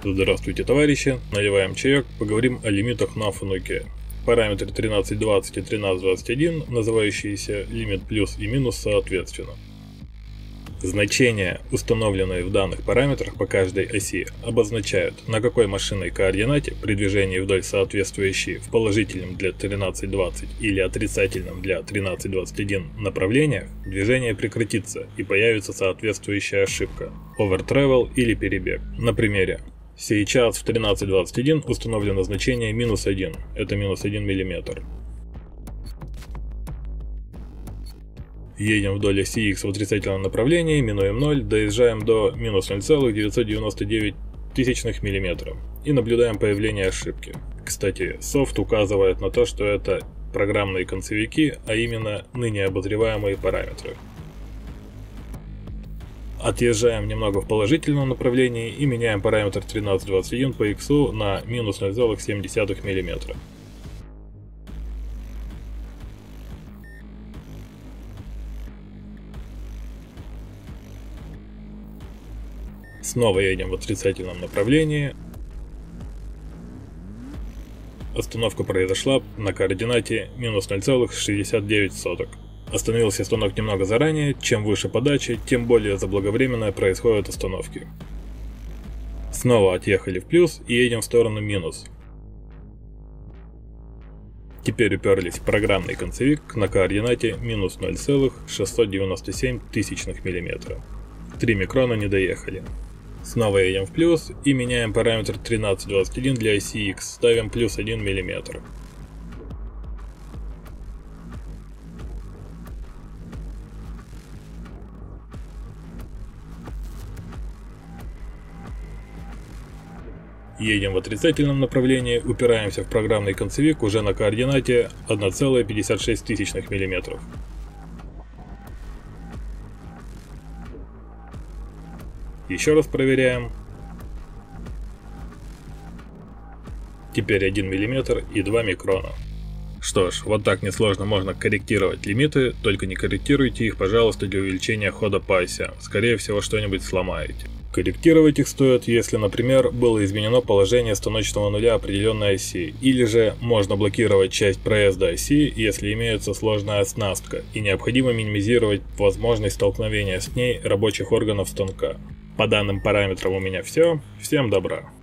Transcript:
Здравствуйте, товарищи! Наливаем чаек, поговорим о лимитах на фунуке. Параметры 1320 и 1321, называющиеся лимит плюс и минус соответственно. Значения, установленные в данных параметрах по каждой оси, обозначают, на какой машинной координате при движении вдоль соответствующей в положительном для 1320 или отрицательном для 1321 направлениях движение прекратится и появится соответствующая ошибка, overtravel или перебег. На примере. Сейчас в 1321 установлено значение минус 1, это минус 1 мм. Едем вдоль оси X в отрицательном направлении, минуем 0, доезжаем до минус 0,999 мм и наблюдаем появление ошибки. Кстати, софт указывает на то, что это программные концевики, а именно ныне обозреваемые параметры. Отъезжаем немного в положительном направлении и меняем параметр 1321 по X на минус 0,7 мм. Снова едем в отрицательном направлении. Остановка произошла на координате минус 0,69. Остановился станок немного заранее, чем выше подача, тем более заблаговременно происходят остановки. Снова отъехали в плюс и едем в сторону минус. Теперь уперлись в программный концевик на координате минус 0,697 мм. 3 микрона не доехали. Снова едем в плюс и меняем параметр 1321 для оси X, ставим плюс 1 мм. Едем в отрицательном направлении, упираемся в программный концевик уже на координате 1,56 мм. Еще раз проверяем. Теперь 1 мм и 2 микрона. Что ж, вот так несложно можно корректировать лимиты, только не корректируйте их, пожалуйста, для увеличения хода по осям. Скорее всего, что-нибудь сломаете. Корректировать их стоит, если, например, было изменено положение станочного нуля определенной оси, или же можно блокировать часть проезда оси, если имеется сложная оснастка, и необходимо минимизировать возможность столкновения с ней рабочих органов станка. По данным параметрам у меня все. Всем добра!